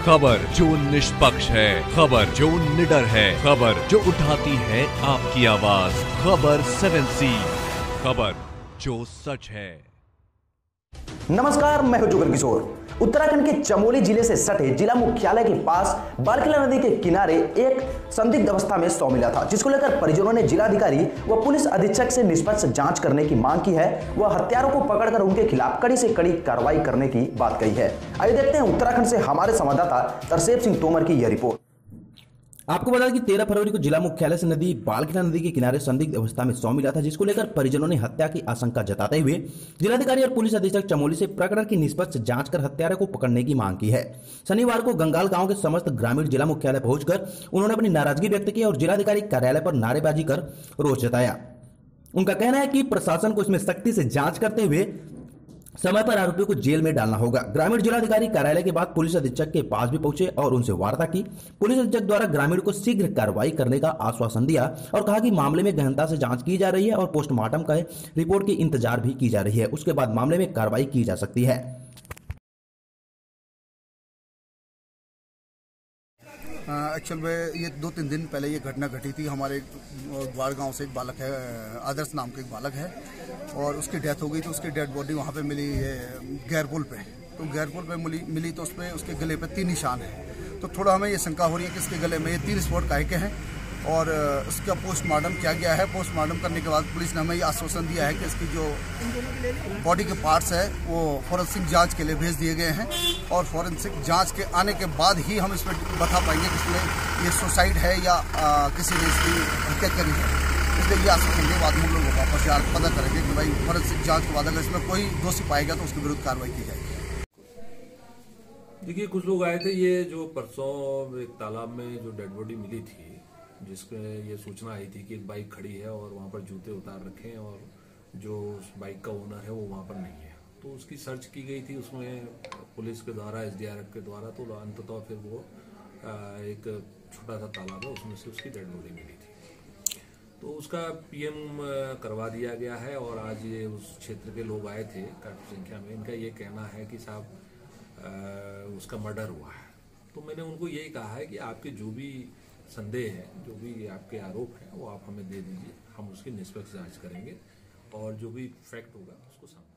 खबर जो निष्पक्ष है, खबर जो निडर है, खबर जो उठाती है आपकी आवाज। खबर 7C, खबर जो सच है। नमस्कार, मैं हूं जुगल किशोर। उत्तराखंड के चमोली जिले से सटे जिला मुख्यालय के पास बालकिला नदी के किनारे एक संदिग्ध अवस्था में शव मिला था, जिसको लेकर परिजनों ने जिलाधिकारी व पुलिस अधीक्षक से निष्पक्ष जांच करने की मांग की है। वह हत्यारों को पकड़कर उनके खिलाफ कड़ी से कड़ी कार्रवाई करने की बात कही है। आइए देखते हैं उत्तराखंड से हमारे संवाददाता तरसेब सिंह तोमर की यह रिपोर्ट। आपको बता दें कि 13 फरवरी को जिला मुख्यालय से नदी बालकिला नदी के किनारे संदिग्ध अवस्था में शव मिला था, जिसको लेकर परिजनों ने हत्या की आशंका जताते हुए जिलाधिकारी और पुलिस अधीक्षक चमोली से प्रकरण की निष्पक्ष जांच कर हत्यारे को पकड़ने की मांग की है। शनिवार को गंगाल गांव के समस्त ग्रामीण जिला मुख्यालय पहुंचकर उन्होंने अपनी नाराजगी व्यक्त की और जिलाधिकारी कार्यालय पर नारेबाजी कर रोष जताया। उनका कहना है कि प्रशासन को इसमें सख्ती से जांच करते हुए समय पर आरोपियों को जेल में डालना होगा। ग्रामीण जिलाधिकारी कार्यालय के बाद पुलिस अधीक्षक के पास भी पहुंचे और उनसे वार्ता की। पुलिस अधीक्षक द्वारा ग्रामीण को शीघ्र कार्रवाई करने का आश्वासन दिया और कहा कि मामले में गहनता से जांच की जा रही है और पोस्टमार्टम का रिपोर्ट की इंतजार भी की जा रही है। उसके बाद मामले में कार्रवाई की जा सकती है। एक्चुअल में ये 2-3 दिन पहले ये घटना घटी थी। हमारे ग्वाड़ गांव से एक बालक है, आदर्श नाम का एक बालक है, और उसकी डेथ हो गई। तो उसकी डेड बॉडी वहाँ पे मिली गैरपुल पे। तो गैरपुल पे मिली तो उसपे उसके गले पे 3 निशान है। तो थोड़ा हमें ये शंका हो रही है कि इसके गले में ये 3 स्पॉट काहे के हैं और इसका पोस्टमार्टम किया गया है। पोस्टमार्टम करने के बाद पुलिस ने हमें ये आश्वासन दिया है कि इसकी जो बॉडी के पार्ट्स है वो फॉरेंसिक जांच के लिए भेज दिए गए हैं और फॉरेंसिक जांच के आने के बाद ही हम इसमें बता पाएंगे कि इसमें ये सुसाइड है या किसी ने इसकी हत्या करी है। इसलिए ये आश्वासन के बाद हम लोग वापस पता करेंगे कि भाई फॉरेंसिक जांच के बाद अगर इसमें कोई दोषी पाएगा तो उसके विरुद्ध कार्रवाई की जाएगी। देखिए, कुछ लोग आए थे। ये जो परसों एक तालाब में जो डेड बॉडी मिली थी, जिसके ये सूचना आई थी कि एक बाइक खड़ी है और वहाँ पर जूते उतार रखे हैं और जो उस बाइक का ओनर है वो वहाँ पर नहीं है। तो उसकी सर्च की गई थी उसमें पुलिस के द्वारा, SDRF के द्वारा। तो अंततः फिर वो एक छोटा सा तालाब है, उसमें से उसकी डेड बॉडी मिली थी। तो उसका PM करवा दिया गया है और आज ये उस क्षेत्र के लोग आए थे काफी संख्या में। इनका ये कहना है कि साहब उसका मर्डर हुआ है। तो मैंने उनको यही कहा है कि आपके जो भी संदेह है, जो भी आपके आरोप हैं, वो आप हमें दे दीजिए। हम उसकी निष्पक्ष जांच करेंगे और जो भी फैक्ट होगा उसको सामने